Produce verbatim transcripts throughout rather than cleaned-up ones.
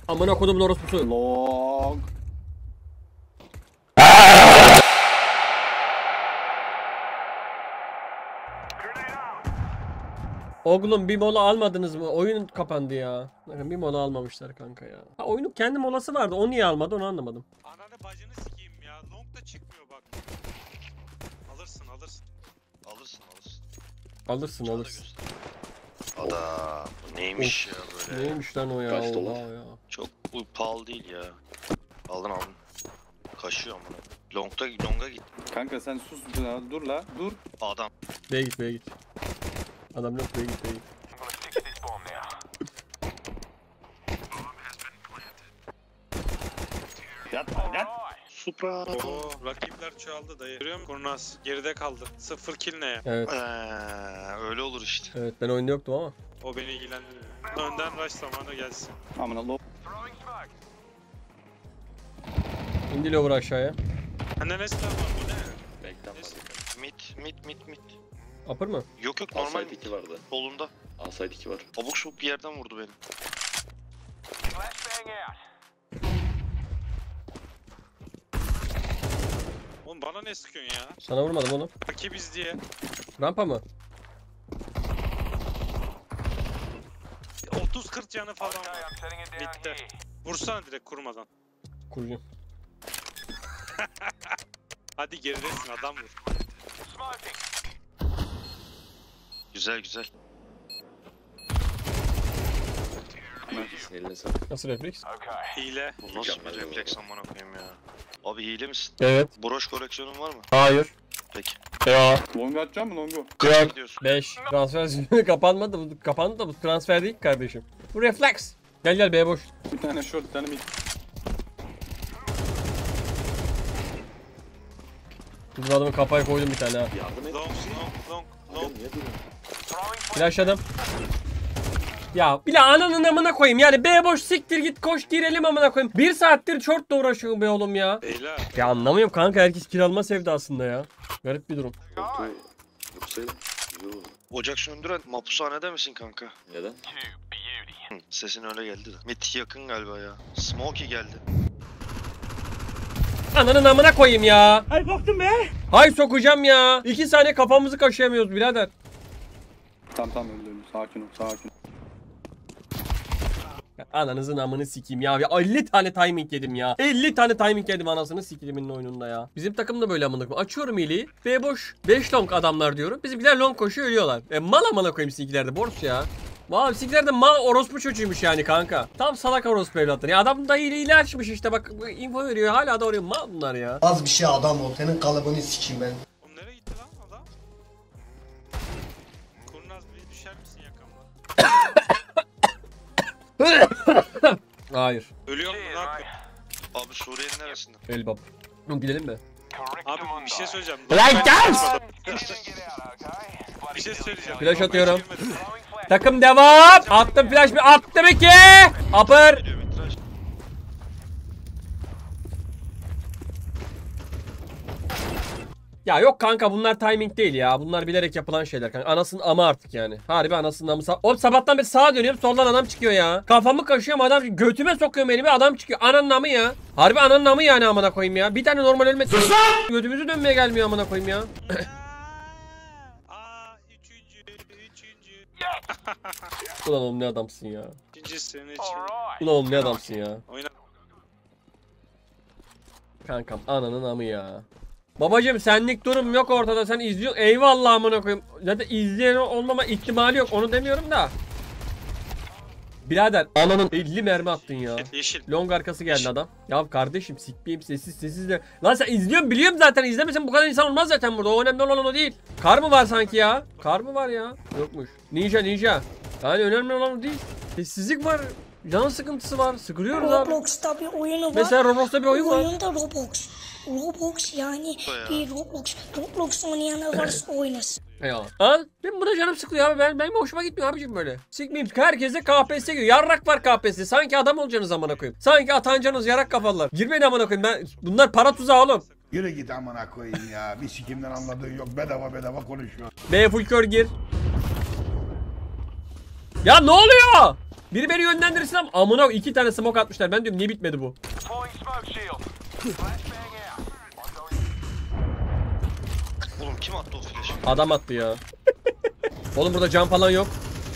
Amına kodumun orospusu. Long. Oğlum bir mola almadınız mı? Oyun kapandı ya. Bakın bir mola almamışlar kanka ya. Ha, oyunun kendi molası vardı. O niye almadı onu anlamadım. Ananı bacını sikeyim ya. Long da çıkmıyor bak. Alırsın alırsın. Alırsın alırsın. Alırsın Sana da alırsın. göster. Ada bu neymiş ya böyle. Neymiş lan o ya? Kaç dolar? Oha ya. Çok bu pahalı değil ya. Aldın aldın. Kaşıyor amına. Long'da Long'a git. Kanka sen sus ya, dur la dur. Adam. B'ye git B'ye git. Adam yok B'ye git B'ye git. Yatma yat. Supra. Oo, rakipler çoğaldı dayı. Görüyor musun? Kurnaz geride kaldı. Sıfır kill ne ya? Evet. Ee, öyle olur işte. Evet ben oyunda yoktum ama. O beni ilgilendiriyor. Önden rush zamanı gelsin. Amına lo. İndi lower aşağıya. Anne ne silah var bu ne? Back'ten var. Mid mid mid mid. Upper mı? Yok yok normal Asayt mid. iki vardı. Solunda. Asayt iki var. Abuk sabuk bir yerden vurdu beni. Oğlum bana ne sıkıyorsun ya? Sana vurmadım oğlum. Rakibiz diye. Rampa mı? otuz kırk canı falan var. Bitti. Vursana direkt kurmadan. Kuracağım. Hadi geridesin adam vur. Güzel güzel. Eline sağlık. Nasıl refleks? Hile. Bu nasıl Mükemmel bir bir refleks olay. amına koyayım ya. Abi hile misin? Evet. Broş koleksiyonun var mı? Hayır. Peki. Ya. Longu atacağım mı longu? Kaça Yok. gidiyorsun? beş. Transfer kapanmadı. Bu kapandı da bu transfer değil kardeşim. Bu refleks. Gel gel B boş. Bir tane short, bir tane mid. Bizim adamın kafaya koydum bir tane ha. Yardım et. Long long long Aga long. niye duruyorsun? Flashladım. Ya bile ananın amına koyayım yani B boş siktir git koş girelim amına koyayım. Bir saattir shortla uğraşıyorum be oğlum ya. Beyler. Ya anlamıyorum kanka herkes kiralma sevdasında ya. Garip bir durum. Koltuğu yoksa yo. Ocak söndüren mapushanede misin kanka? Neden? Hı, sesin öyle geldi de. Mid yakın galiba ya. Smokey geldi. Ananın amına koyayım ya. Hay baktım be. Hay sokacağım ya. İki saniye kafamızı kaşıyamıyoruz birader. Tamam tamam öldü öldü. Sakin ol sakin ol. Ya ananızın amını sikeyim ya. Ya elli tane timing yedim ya. elli tane timing yedim anasını sikilimin oyununda ya. Bizim takım da böyle amına koyayım. Açıyorum hileyi. B boş. beş long adamlar diyorum. Bizimkiler long koşuyor ölüyorlar. E mal amına koyayım sikiler de borç ya. Vay sikiler de mal orospu çocuğuymuş yani kanka. Tam salak orospu evlatları. Ya adam da hile hile açmış işte bak info veriyor. Hala da oraya mal bunlar ya. Az bir şey adam ol. Senin kalıbını sikeyim ben. Oğlum nereye gitti lan adam? Kurnaz bir düşer misin yakamdan? Hayır. Ölüyor mu ne yapıyor? Abi Suriye'nin neresinde? Elbap. Oğlum gidelim mi? Abi bir şey söyleyeceğim. Lan gel! Bir şey söyleyeceğim. Flash Ben atıyorum. girmedim. Takım devam. Attım flash bir attım iki. Upper. Geliyor mitraş. Ya yok kanka bunlar timing değil ya. Bunlar bilerek yapılan şeyler kanka. Anasının ama artık yani. Harbi anasının amı. Sa Oğlum sabahtan beri sağa dönüyorum soldan adam çıkıyor ya. Kafamı kaşıyorum adam götüme sokuyorum elimi adam çıkıyor. Ananın amı ya. Harbi ananın amı yani amına koyayım ya. Bir tane normal ölme. Götümüzü dönmeye gelmiyor amına koyayım ya. Aa üçüncü. Üçüncü. Ulan oğlum ne adamsın ya. İkincisin için. Ulan oğlum ne adamsın ya. Oyna. Kankam ananın amı ya. Babacım senlik durum yok ortada sen izliyorsun eyvallah amına koyayım. Zaten izleyen olmama ihtimali yok onu demiyorum da. Birader ananın elli mermi attın ya. Yeşil. Long arkası geldi adam. Ya kardeşim sikmeyeyim sessiz sessiz de. Lan sen izliyorsun biliyorum zaten izlemesen bu kadar insan olmaz zaten burada. O önemli olan o değil. Kar mı var sanki ya? Kar mı var ya? Yokmuş. Ninja ninja. Yani önemli olan o değil. Sessizlik var. Can sıkıntısı var. Sıkılıyoruz abi. Roblox'ta bir oyunu var. Mesela Roblox'ta bir oyun var. Oyunda Roblox. Roblox yani bir Roblox. Roblox oynayanlar varsa oynasın. Ya. Ha? Ben buna canım sıkılıyor abi. Ben, benim hoşuma gitmiyor abicim böyle. Sikmeyeyim. Herkese K P S giriyor. Yarrak var K P S. Sanki adam olacaksınız amına koyayım. Sanki atancanız yarak kafalılar. Girmeyin amına koyayım. Ben, bunlar para tuzağı oğlum. Yürü git amına koyayım ya. Bir sikimden anladığın yok. Bedava bedava konuşuyor. B full kör gir. Ya ne oluyor? Biri beni yönlendirsin ama amına iki tane smoke atmışlar. Ben diyorum niye bitmedi bu? Oğlum kim attı o flash'ı? Adam attı ya. Oğlum burada cam falan yok.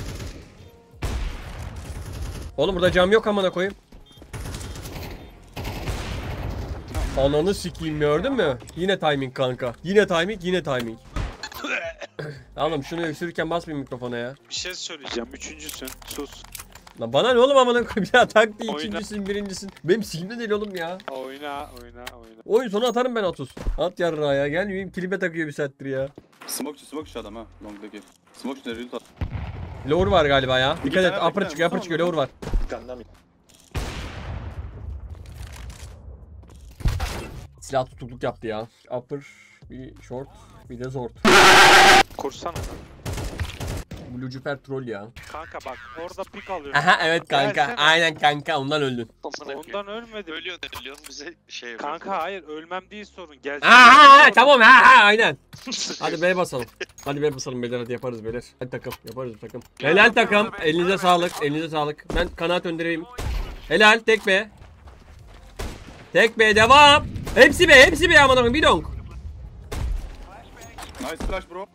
Oğlum burada cam yok amına koyayım. Ananı sikeyim gördün mü? Yine timing kanka. Yine timing, yine timing. Oğlum şunu öksürürken basmayayım mikrofona ya. Bir şey söyleyeceğim. Üçüncüsün. Sus. Lan bana ne oğlum amına koyayım ya, taktı Oyna. ikincisin birincisin. Benim sikimde değil oğlum ya. Oyna oyna oyna. Oyun sonu atarım ben otuz. At yarrağı ya, gel benim klibe takıyor bir saattir ya. Smokeçi smokeçi adam ha. Long'daki. Smokeçi nereye tut? Lower var galiba ya. Dikkat et, tane upper bekle, çıkıyor, upper tamam, çıkıyor, tamam. lower var. Bir tane daha mı? Silah tutukluk yaptı ya. Upper, bir short, bir de zort. Kursana. Lucifer troll ya. Kanka bak orada pik alıyorum. Aha evet kanka. Gelsene. Aynen kanka, ondan öldün. Ondan ölmedim. Ölüyorsun ölüyorsun bize şey yapıyor. Kanka hayır ölmem değil sorun. Gelsene. Aha ha, tamam ha ha aynen. Hadi B basalım. Hadi B basalım beyler, hadi yaparız beyler. Hadi takım yaparız takım. Helal takım. Elinize sağlık. Elinize sağlık. Ben kanaat öndereyim. Helal tek B. Tek B devam. Hepsi B, hepsi B aman Allah'ım, bir donk. Nice flash bro.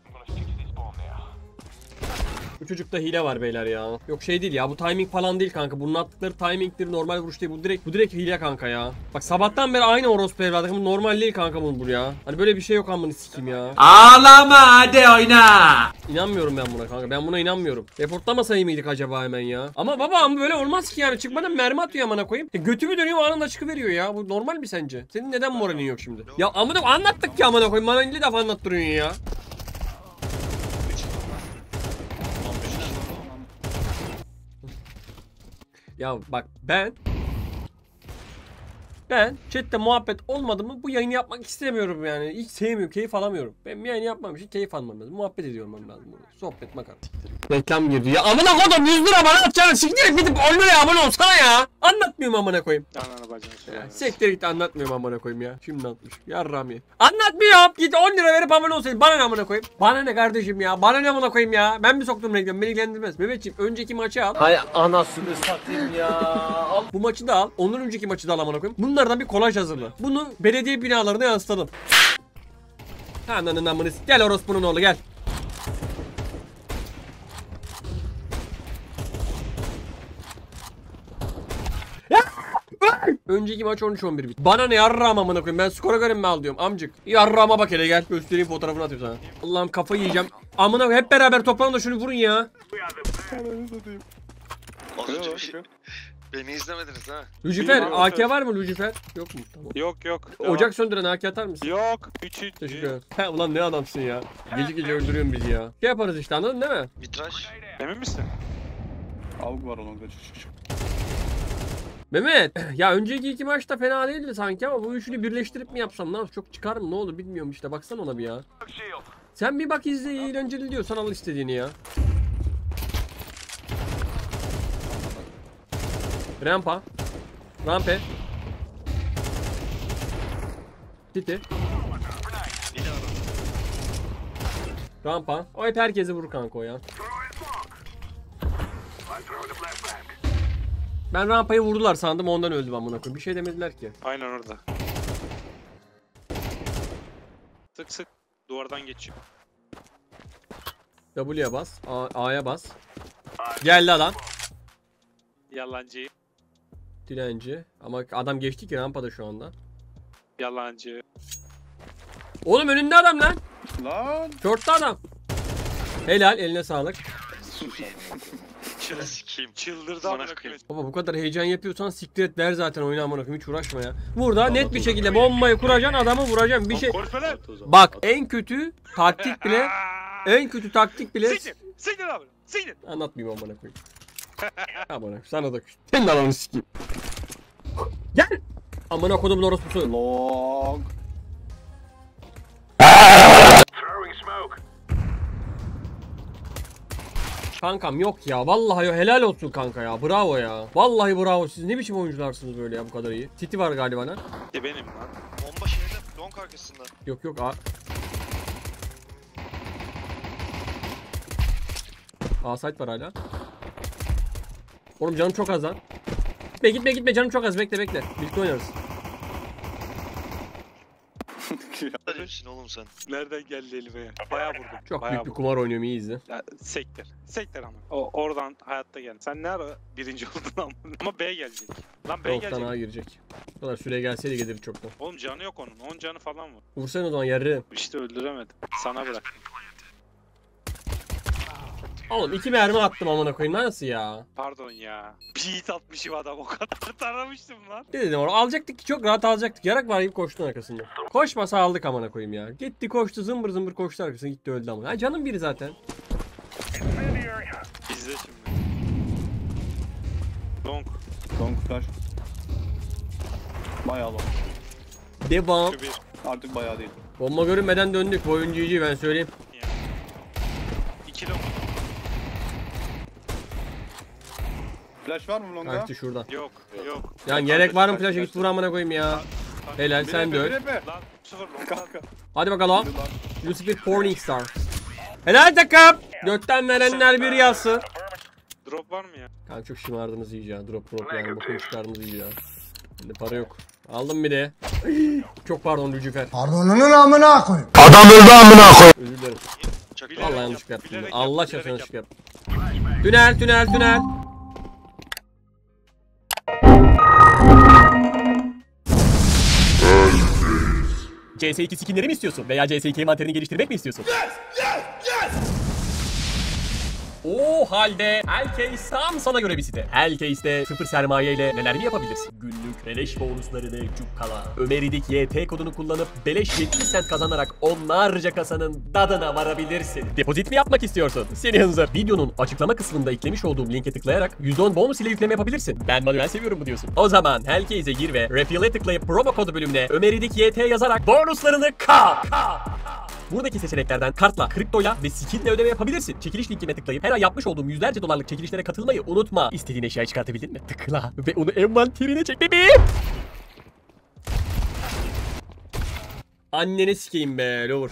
Bu çocukta hile var beyler ya. Yok şey değil ya, bu timing falan değil kanka. Bunun attıkları timingdir, normal vuruş değil. Bu direkt bu direkt hile kanka ya. Bak sabahtan beri aynı orospu evladı. Bu normal değil kanka bunun bu ya. Hani böyle bir şey yok amını sikeyim ya. Ağlama hadi oyna. İnanmıyorum ben buna kanka. Ben buna inanmıyorum. Reportlamasaydı mıydık acaba hemen ya? Ama baba ama böyle olmaz ki yani. Çıkmadan mermi atıyor amına koyayım. E, götümü dönüyor anında çıkıveriyor ya. Bu normal mi sence? Senin neden moralin yok şimdi? Ya amına anlattık ya amına koyayım. Bana elli defa anlattırıyorsun ya. Ya bak ben Ben chatte muhabbet olmadı mı bu yayını yapmak istemiyorum yani. Hiç sevmiyorum, keyif alamıyorum. Ben bir yayını yapmam için keyif almam lazım. Muhabbet ediyorum ben lazım. Sohbet makara. Reklam girdi ya. Amına kodum yüz lira bana atacağını siktir et gidip on liraya abone olsana ya. Anlatmıyorum amına koyayım. Ananı bacını söyle. Ya, siktir git anlatmıyorum amına koyayım ya. Şimdi atmış. Yarram ya. Anlatmıyorum. Git on lira verip abone olsaydın. Bana ne amına koyayım? Bana ne kardeşim ya? Bana ne amına koyayım ya? Ben mi soktum reklamı? Beni ilgilendirmez. Mehmetciğim önceki maçı al. Hay anasını satayım ya. Al. Bu maçı da al. Ondan önceki maçı da al amına koyayım. Bunlardan bir kolaj hazırla. Bunu belediye binalarına yansıtalım. Ananın amını. Gel orospunun oğlu gel. Önceki maç on üç on bir bitti. Bana ne yarrağım amına koyayım. Ben skora göre mi al diyorum amcık. Yarrağıma bak hele gel. Göstereyim fotoğrafını atayım sana. Allah'ım kafayı yiyeceğim. Amına hep beraber toplanın da şunu vurun ya. Az önce bir şey... Beni izlemediniz ha. Lucifer Bilmiyorum. A K var mı Lucifer? Yok mu? Tamam. Yok yok. Ocak söndüren A K atar mısın? Yok. Üçüncü. Teşekkür ederim. He ulan ne adamsın ya. Gece gece öldürüyorsun bizi ya. Şey yaparız işte anladın değil mi? Mitraş. Emin misin? Avuk var Long'da çık çık çık. Mehmet ya önceki iki maçta fena değildi sanki ama bu üçünü birleştirip mi yapsam ne çok çıkar mı ne olur bilmiyorum işte baksana ona bir ya. Sen bir bak izle eğlenceli diyorsan al istediğini ya. Rampa. Rampe. City. Rampa. O hep herkesi vurur kanka o ya. Ben rampayı vurdular sandım ondan öldüm amına koyayım. Bir şey demediler ki. Aynen orada. Sık sık duvardan geçiyor. W'ye bas. A- A'ya bas. Geldi adam. Yalancı. Dilenci. Ama adam geçti ki rampada şu anda. Yalancı. Oğlum önünde adam lan. Lan. Short'ta adam. Helal eline sağlık. Şuna sikeyim. Çıldırdı Bana amına koyayım. koyayım. Baba bu kadar heyecan yapıyorsan siktir et der zaten oyunu amına koyayım hiç uğraşma ya. Burada net bir şekilde bombayı kuracaksın adamı vuracaksın bir şey. Korkma. Bak en kötü taktik bile en kötü taktik bile Siktir. Siktir abi. Siktir. anlatmayayım amına koyayım. Amına sana da küs. Senin ananı sikeyim. Gel. Amına kodumun orospusu. Long. Kankam yok ya. Vallahi yok. Helal olsun kanka ya. Bravo ya. Vallahi bravo. Siz ne biçim oyuncularsınız böyle ya bu kadar iyi. City var galiba lan. E benim lan. Bomba şeyde long arkasında. Yok yok. A, A site var hala. Oğlum canım çok az lan. Gitme gitme gitme canım çok az, bekle bekle. Birlikte oynarız. Neredesin oğlum sen? Nereden geldi elime ya? Bayağı vurdum. Çok bayağı büyük bir vurdum. kumar oynuyorum, iyi izle. Ya, sektir. Sektir ama. O oradan hayatta gel. Sen ne ara birinci oldun ama? Ama B gelecek. Lan B Long'dan gelecek. A girecek. Bu kadar süre gelseydi gelir çoktan. Oğlum canı yok onun. on canı falan var. Vursan o zaman yarı. İşte öldüremedim. Sana bırak. Oğlum iki mermi attım amına koyayım, nasıl ya? Pardon ya. Bir hit atmışım adam, o kadar taramıştım lan. Ne dedim orada, alacaktık ki, çok rahat alacaktık. Yarak var gibi koştun arkasında. Koşmasa aldık amına koyayım ya. Gitti koştu, zımbır zımbır koştu arkasına, gitti öldü ama. Ha canım biri zaten. İzle şimdi. Long. Long flash. Bayağı long. Devam. Şu bir. Artık bayağı değil. Bomba görünmeden döndük. Bu oyuncu iyi, ben söyleyeyim. İki long. Flash var mı longda? Kaçtı şuradan. Yok. Yok. Yani gerek var mı flash'a, git vur amına koyayım ya. Helal, sen de öl. Lan sıfır long. Kanka. Hadi bakalım. Lucifer Porning Star. Helal takım. Götten verenler bir yazsın. Drop var mı ya? Kanka çok şımardınız iyice ya. Drop drop yani. Bakın çıkardınız iyice ya. Bende para yok. Aldım bir de. Çok pardon Lucifer. Pardonunun amına koyayım. Özür dilerim. Çak Bilerek Vallahi yap, yanlış yaptım. bilerek yap, Allah bilerek çarpsın yap. yanlış yaptım. Tünel tünel tünel. C S iki skinleri mi istiyorsun? Veya C S iki envanterini geliştirmek mi istiyorsun? O halde Hellcase tam sana göre bir site. Hellcase'de sıfır sermaye ile neler mi yapabilirsin? Günlük beleş bonuslarını cukkala. Ömeridik Y T kodunu kullanıp beleş yetmiş sent kazanarak onlarca kasanın tadına varabilirsin. Depozit mi yapmak istiyorsun? Seni hınzır. Videonun açıklama kısmında eklemiş olduğum linke tıklayarak yüzde on bonus ile yükleme yapabilirsin. Ben manuel seviyorum bu diyorsun. O zaman Hellcase'e gir ve Refill'e tıklayıp promo kodu bölümüne Ömeridik Y T yazarak bonuslarını kap. Buradaki seçeneklerden kartla, kriptoyla ve skinle ödeme yapabilirsin. Çekiliş linkine tıklayıp her ay yapmış olduğum yüzlerce dolarlık çekilişlere katılmayı unutma. İstediğin eşyayı çıkartabildin mi? Tıkla ve onu envanterine çek bebeğim. Annene sikeyim be lover.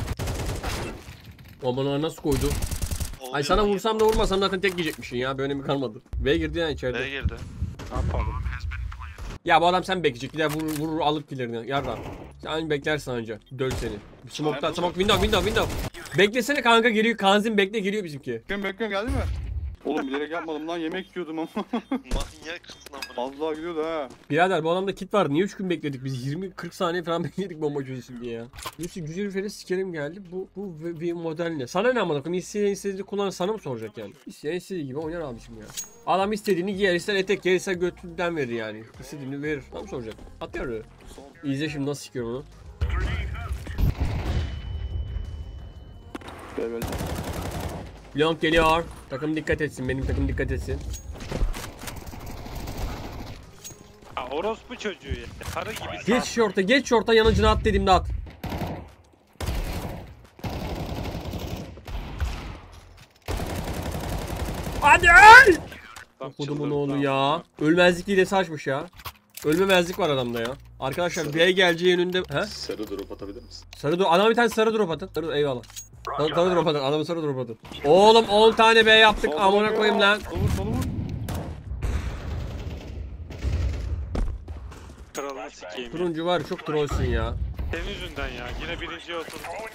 Aman nasıl koydu? Ay sana vursam da vurmasam zaten tek yiyecekmişsin ya. Böyle mi kalmadı? V girdi ya içeride. B girdi. Ne yapalım? Ya bu adam sen bekleyecek. Bir de vurur, vurur alıp killerini. Yardan. Sen beklersin anca. Döl seni. Smoke'tan smoke window window window. Beklesene kanka, geliyor. Kanzin bekle, geliyor bizimki. Bekliyorum bekliyorum, geldi mi? Oğlum bilerek yapmadım lan, yemek yiyordum ama. Manyaksın amına. Az daha gidiyordu ha. Birader bu adamda kit vardı. Niye üç gün bekledik biz? yirmi kırk saniye falan bekledik bomba çözülsün diye ya. Lucy güzel bir sikerim geldi. Bu bu bir model ne? Sana ne amına koyayım? İsteyen istediğini kullanan sana mı soracak yani? İsteyen istediği gibi oynar abiciğim ya. Adam istediğini giyer, ister etek giyer, ister götünden verir yani. İstediğini verir. Tam soracak. Atıyor. İzle şimdi nasıl sikiyor onu. Böyle böyle. Long geliyor. Takım dikkat etsin. Benim takım dikkat etsin. Ha, orospu çocuğu ya. Karı gibi. Geç şorta, geç şorta, yanıcına at dediğimde at. Hadi öl! Kodumun oğlu ya. Ölmezlik hilesi açmış ya. Ölmemezlik var adamda ya. Arkadaşlar B geleceği yönünde... He? Sarı drop atabilir misin? Sarı drop. Adama bir tane sarı drop atın. Sarı, eyvallah. Sarı, sarı drop atın. Adama sarı drop atın. Oğlum on tane B yaptık. Amına koyayım lan. Solu vur, solu vur. Kralını sikeyim ya. Turuncu var, çok trollsün ya. Senin yüzünden ya. Yine birinciye oturdum.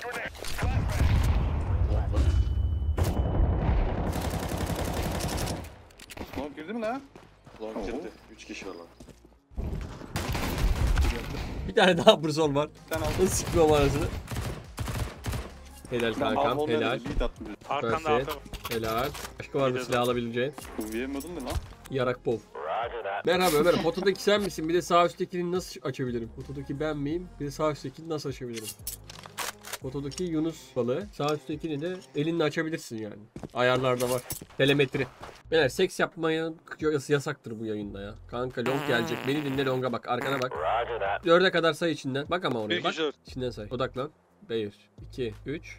Smoke girdi mi lan? Long girdi. üç kişi var lan. Bir tane daha brzol var. Sen al. Nasıl sıkıyorum arasını? Helal Al, kankam, al, helal. Lead attım bize. Arkanda Perfect. arka. Helal. Başka var mı silah alabileceğin? Bu V M modun ne lan? Yarak pov. Merhaba Ömer. Fotodaki sen misin? Bir de sağ üsttekini nasıl açabilirim? Fotodaki ben miyim? Bir de sağ üsttekini nasıl açabilirim? Fotodaki Yunus balığı. Sağ üsttekini de elinle açabilirsin yani. Ayarlarda var. Telemetri. Beyler seks yapmaya yasaktır bu yayında ya. Kanka long gelecek. Beni dinle, longa bak. Arkana bak. Dörde kadar say içinden. Bak ama oraya Bir bak. güzel. İçinden say. Odaklan. bir, iki, üç.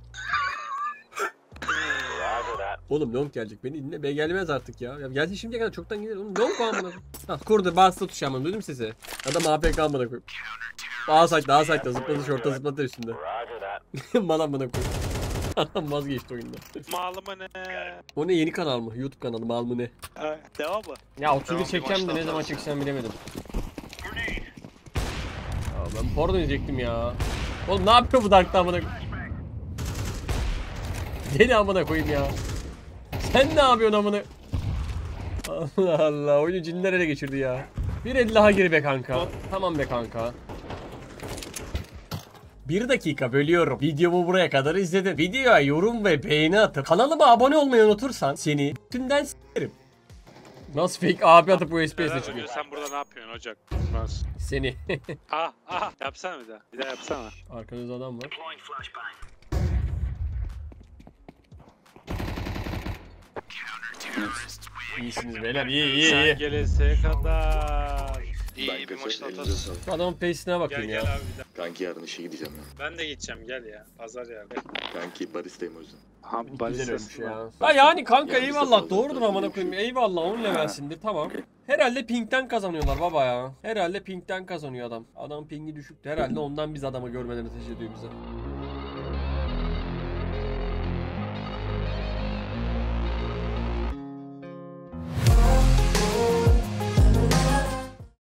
Oğlum long gelecek, beni dinle. B gelmez artık ya. Ya gelsin şimdiye kadar çoktan gelir. Oğlum long amına koyayım. Ha kurdu, bastı tuş amına, duydum sesi. Adam A P K amına koyayım. Daha saç, daha saçta zıpladı, şorta zıpladı üstünde. Mal amına koyayım. Adam vazgeçti oyunda. Malımı ne? O ne, yeni kanal mı? YouTube kanalı mal mı ne? Ha, devam mı? Ya otuz bir Devam, bir çekeceğim de maçtan ne zaman sonra. çeksem bilemedim. Ya ben porno diyecektim ya. Oğlum ne yapıyor bu Dark'ta amına? Deli amına koyayım ya. Sen ne yapıyorsun amına? Allah Allah, oyunu cinler ele geçirdi ya. Bir el daha gir be kanka. Tamam be kanka. Bir dakika bölüyorum. Videomu buraya kadar izledin. Videoya yorum ve beğeni atıp kanalıma abone olmayı unutursan seni tümden s**erim. Nasıl fake abi atıp U S B'ye Helal çıkıyor? Hoca, sen burada ne yapıyorsun Ocak? Nasıl? Seni. Ah ah yapsana bir daha. Bir daha yapsana. Arkanızda adam var. İyisiniz beyler, iyi iyi Sen iyi. gelese kadar. İyi Ben iyi bir kaçar, maçta elinize atarsın. sağlık. Şu adamın pace'ine Gel bakayım gel ya. abi bir daha. Kanki yarın işe gideceğim ya. Ben de gideceğim gel ya. Pazar ya. Kanki baristayım o yüzden. Abi Güzel ölmüş ya. Ha yani kanka Yani eyvallah, biz de doğrudur fazla amına bir koyayım. şey. Eyvallah, on levelsindir tamam. Okey. Herhalde ping'den kazanıyorlar baba ya. Herhalde ping'den kazanıyor adam. Adam ping'i düşüktü. Herhalde ondan biz adamı görmeden ateş ediyor bize.